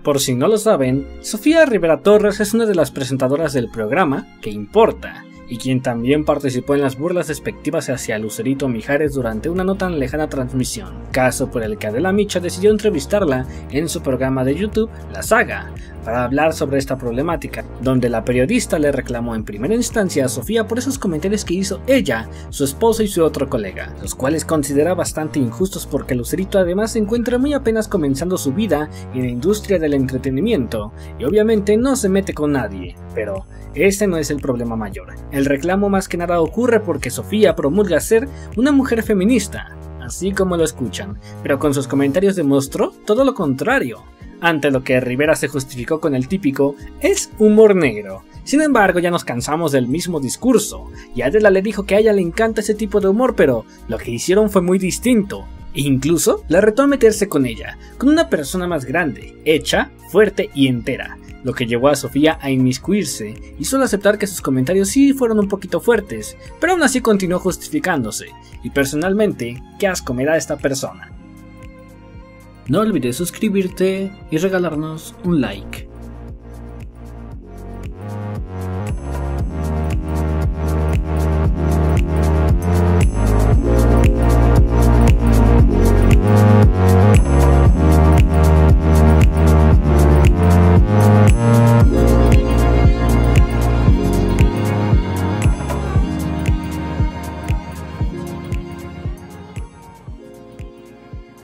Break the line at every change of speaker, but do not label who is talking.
Por si no lo saben, Sofía Rivera Torres es una de las presentadoras del programa ¿Qué importa?, y quien también participó en las burlas despectivas hacia Lucerito Mijares durante una no tan lejana transmisión, caso por el que Adela Micha decidió entrevistarla en su programa de YouTube La Saga, para hablar sobre esta problemática, donde la periodista le reclamó en primera instancia a Sofía por esos comentarios que hizo ella, su esposo y su otro colega, los cuales considera bastante injustos porque Lucerito además se encuentra muy apenas comenzando su vida en la industria del entretenimiento y obviamente no se mete con nadie, pero este no es el problema mayor. El reclamo más que nada ocurre porque Sofía promulga ser una mujer feminista, así como lo escuchan, pero con sus comentarios demostró todo lo contrario. Ante lo que Rivera se justificó con el típico "es humor negro". Sin embargo, ya nos cansamos del mismo discurso, y Adela le dijo que a ella le encanta ese tipo de humor, pero lo que hicieron fue muy distinto. E incluso la retó a meterse con ella, con una persona más grande, hecha, fuerte y entera, lo que llevó a Sofía a inmiscuirse y solo aceptar que sus comentarios sí fueron un poquito fuertes, pero aún así continuó justificándose, y personalmente, qué asco me da esta persona. No olvides suscribirte y regalarnos un like.